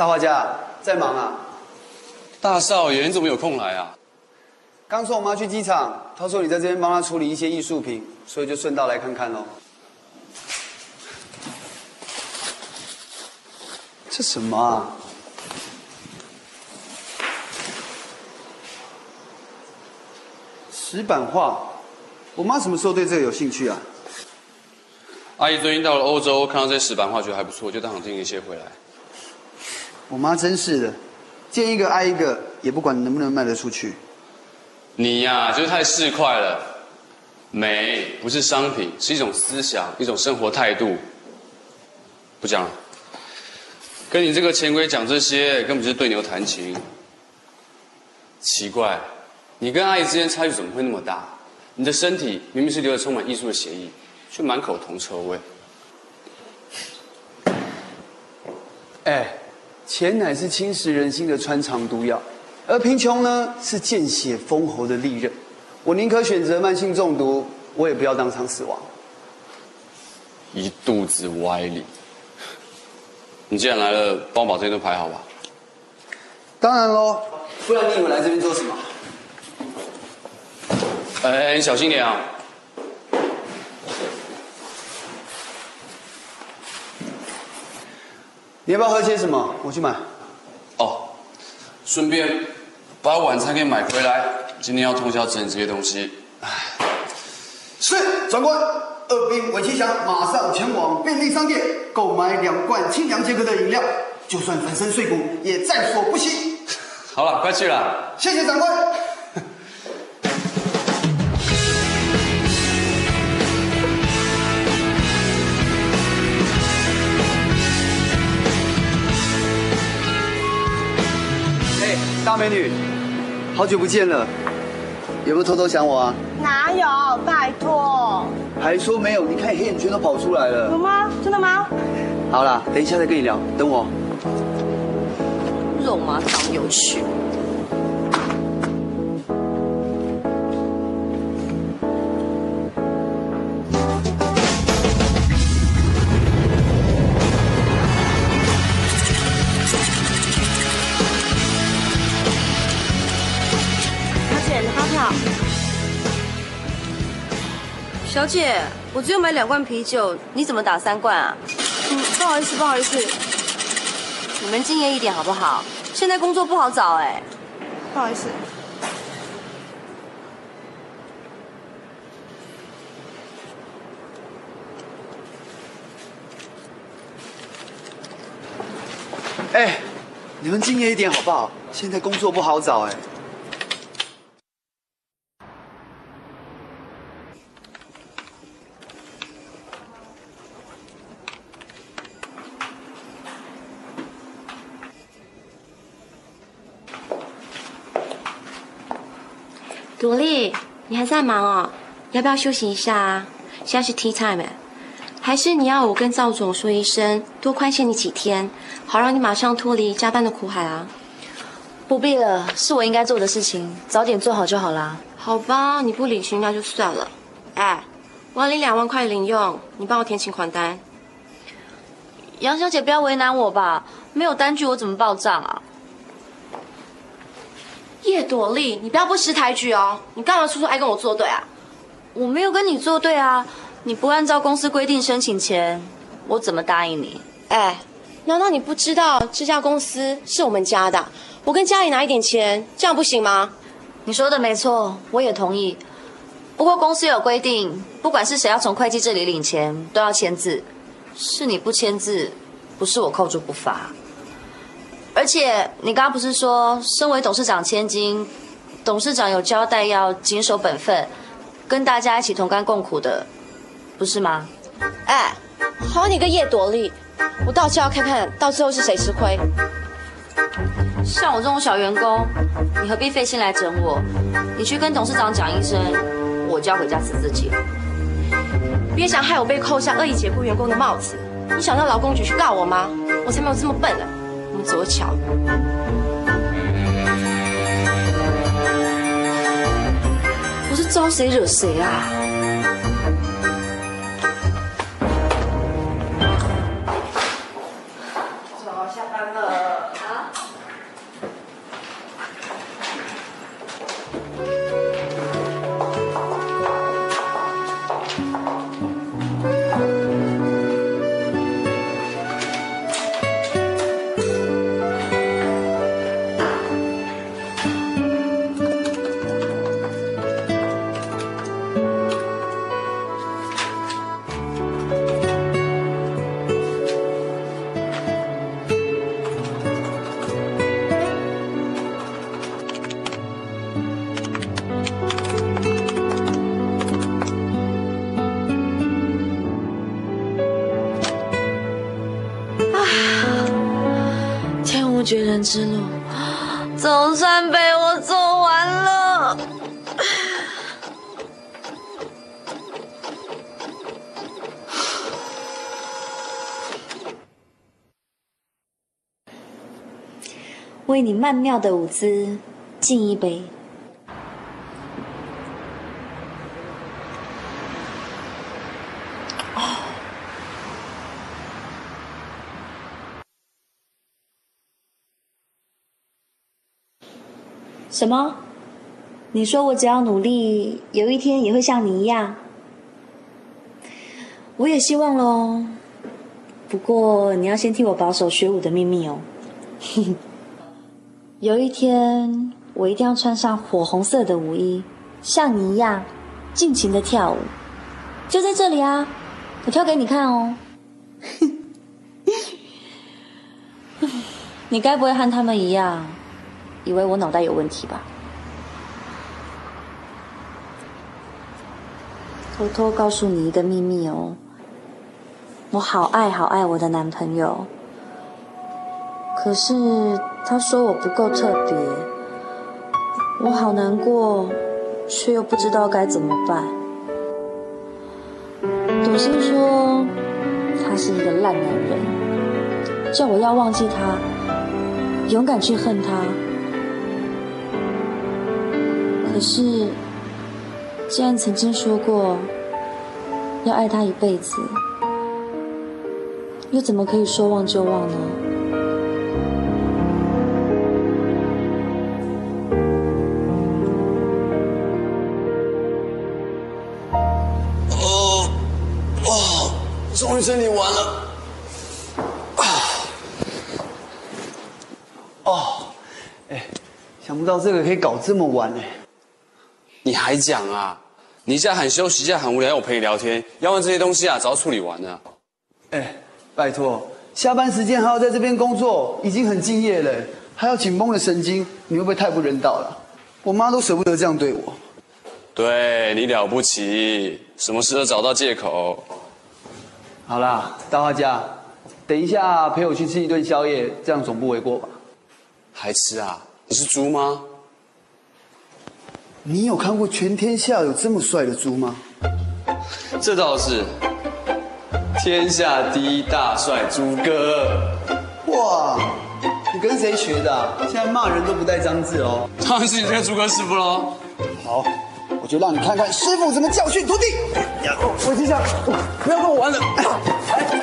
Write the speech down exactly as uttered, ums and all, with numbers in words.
大画家在忙啊？ 大少爷，你怎么有空来啊？ 刚送我妈去机场，她说你在这边帮她处理一些艺术品，所以就顺道来看看喽。这什么啊？石板画，我妈什么时候对这个有兴趣啊？ 阿姨最近到了欧洲，看到这些石板画，觉得还不错，就当场订一些回来。 我妈真是的，见一个爱一个，也不管能不能卖得出去。 你呀、啊，就是太市侩了。美不是商品，是一种思想，一种生活态度。不讲了，跟你这个钱鬼讲这些，根本就是对牛弹琴。奇怪，你跟阿姨之间差距怎么会那么大？你的身体明明是流着充满艺术的血液，却满口铜臭味。 哎，钱乃是侵蚀人心的穿肠毒药，而贫穷呢是见血封喉的利刃。我宁可选择慢性中毒，我也不要当场死亡。 一肚子歪理。你既然来了，帮我把这些都排好吧。 当然喽，不然你以为来这边做什么？ 哎，你小心点啊！ 你要不要喝些什么？我去买。 哦，顺便把晚餐给买回来。今天要通宵整理这些东西。 是，长官。二兵韦其祥马上前往便利商店购买两罐清凉解渴的饮料，就算粉身碎骨也在所不惜。 好了，快去了。 谢谢长官。哎，大美女，好久不见了，有没有偷偷想我啊？ 哪有？拜托。 还说没有？你看黑眼圈都跑出来了。 有吗？真的吗？ 好啦，等一下再跟你聊，等我。 肉麻当有趣。小姐，你发票。小姐，我只有买两罐啤酒，你怎么打三罐啊？嗯，不好意思，不好意思。你们敬业一点好不好？现在工作不好找哎。不好意思。 哎，你们敬业一点好不好？现在工作不好找哎。 朵莉，你还在忙哦？要不要休息一下啊？现在是 tea time 哎，还是你要我跟赵总说一声，多宽限你几天，好让你马上脱离加班的苦海啊？ 不必了，是我应该做的事情，早点做好就好啦。 好吧，你不领情那就算了。哎，我要领两万块零用，你帮我填请款单。 杨小姐，不要为难我吧，没有单据我怎么报账啊？ 叶朵莉，你不要不识抬举哦！你干嘛处处爱跟我作对啊？ 我没有跟你作对啊！你不按照公司规定申请钱，我怎么答应你？ 哎，难道你不知道这家公司是我们家的？我跟家里拿一点钱，这样不行吗？ 你说的没错，我也同意。不过公司有规定，不管是谁要从会计这里领钱，都要签字。是你不签字，不是我扣住不罚。而且你刚刚不是说，身为董事长千金，董事长有交代要谨守本分，跟大家一起同甘共苦的，不是吗？ 哎，好你个叶朵莉，我倒是要看看到最后是谁吃亏。 像我这种小员工，你何必费心来整我？你去跟董事长讲一声，我就要回家吃自己了。 别想害我被扣下恶意解雇员工的帽子，你想到劳工局去告我吗？我才没有这么笨呢。我们走巧。 我是招谁惹谁啊？ 走，下班了。 绝人之路，总算被我走完了。为你曼妙的舞姿敬一杯。什么？你说我只要努力，有一天也会像你一样？我也希望咯。不过你要先替我保守学舞的秘密哦。有一天，我一定要穿上火红色的舞衣，像你一样，尽情的跳舞。就在这里啊，我跳给你看哦。你该不会和他们一样，以为我脑袋有问题吧？偷偷告诉你一个秘密哦，我好爱好爱我的男朋友，可是他说我不够特别，我好难过，却又不知道该怎么办。朵心说他是一个烂男人，叫我要忘记他，勇敢去恨他。可是既然曾经说过要爱他一辈子，又怎么可以说忘就忘呢？ 哦哦，终于整理完了。啊！哦，哎，想不到这个可以搞这么晚哎。 你还讲啊？你一下喊休息，一下喊无聊，要我陪你聊天，要问这些东西啊，早处理完了。 哎，拜托，下班时间还要在这边工作，已经很敬业了，还要紧绷的神经，你会不会太不人道了？我妈都舍不得这样对我。 对你了不起，什么事都找到借口。 好啦，大画家，等一下陪我去吃一顿宵夜，这样总不为过吧？ 还吃啊？你是猪吗？ 你有看过全天下有这么帅的猪吗？ 这倒是，天下第一大帅猪哥。 哇，你跟谁学的啊？现在骂人都不带脏字哦。 当然是你这个猪哥师傅喽。 好，我就让你看看师傅怎么教训徒弟。我已经想，不要跟我玩了。来。